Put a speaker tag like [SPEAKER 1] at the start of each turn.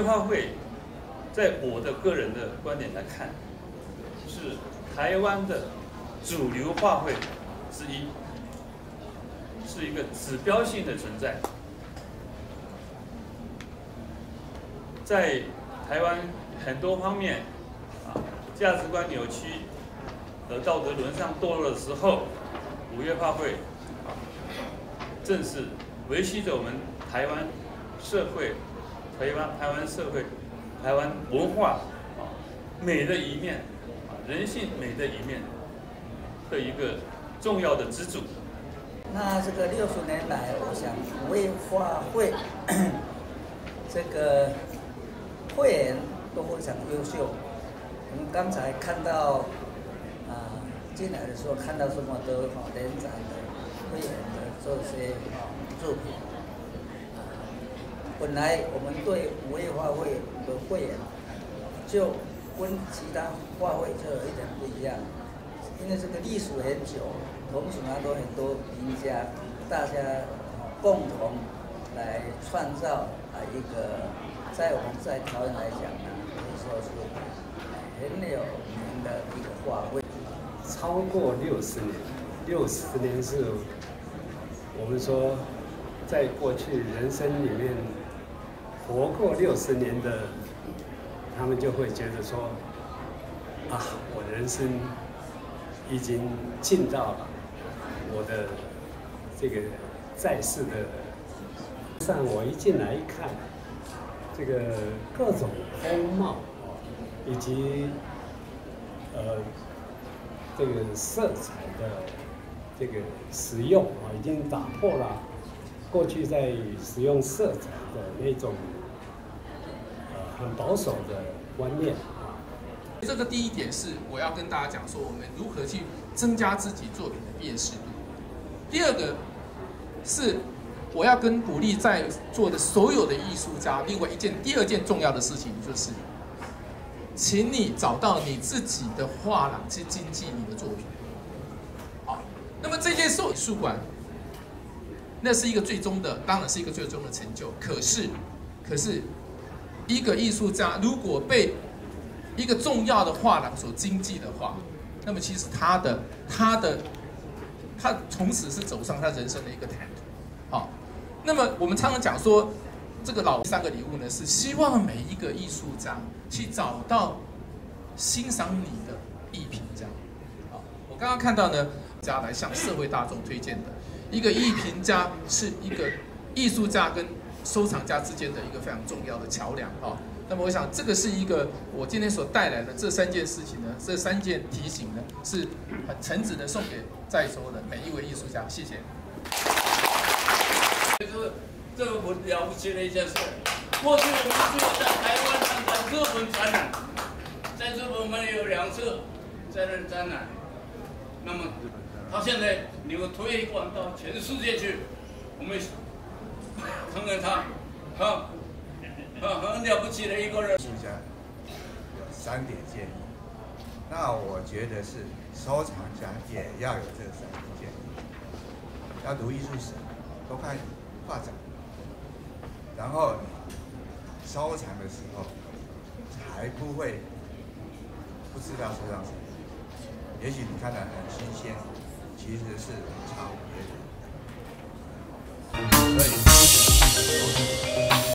[SPEAKER 1] 画会，在我的个人的观点来看，是台湾的主流画会之一，是一个指标性的存在。在台湾很多方面价值观扭曲和道德沦丧堕落的时候，五月画会正是维系着我们台湾社会、台湾社会、台湾文化美的一面人性美的一面的一个重要的支柱。
[SPEAKER 2] 那这个60年来，我想五月画会这个会员都非常优秀。我们刚才看到进来的时候看到这么多连展的会员的这些作品。本来我们对五月画会的会员就跟其他画会就有一点不一样，因为这个历史很久，同时呢都很多名家，大家共同来创造一个，在我们在桃园来讲呢，可以说是很有名的一个画会。
[SPEAKER 3] 超过60年，60年是我们说在过去人生里面活过60年的，他们就会觉得说，我的人生已经尽到了我的这个在世的。上我一进来一看，这个各种风貌以及这个色彩的这个使用已经打破了过去在使用色彩的那种很保守的观念
[SPEAKER 4] 这个第一点是我要跟大家讲说，我们如何去增加自己作品的辨识度。第二个是我要鼓励在座的所有的艺术家，另外第二件重要的事情就是，请你找到你自己的画廊去经纪你的作品。好，那么这件美术馆，那是一个最终的，当然是一个最终的成就。可是，一个艺术家如果被一个重要的画廊所经纪的话，那么其实他从此是走上他人生的一个坦途。好，那么我们常常讲说，这个3个礼物呢，是希望每一个艺术家去找到欣赏你的艺评家。好，我刚刚看到呢，家来向社会大众推荐的一个艺评家，是一个艺术家跟收藏家之间的一个非常重要的桥梁啊。那么我想，这个是一个我今天所带来的这3件事情呢，这3件提醒呢，是很诚挚的送给在座的每一位艺术家，谢谢。
[SPEAKER 5] 这个很了不起的一件事。过去我们只有在台湾参加日本展览，在日本我们有2次在那展览。那么他现在能够推广到全世界去，我们看看他，很了不起的一个人。
[SPEAKER 6] 艺术家有3点建议，那我觉得是收藏家也要有这3点建议，要读艺术史，多看画展，然后收藏的时候才不会不知道收藏什么。也许你看得很新鲜，其实是抄别人。所以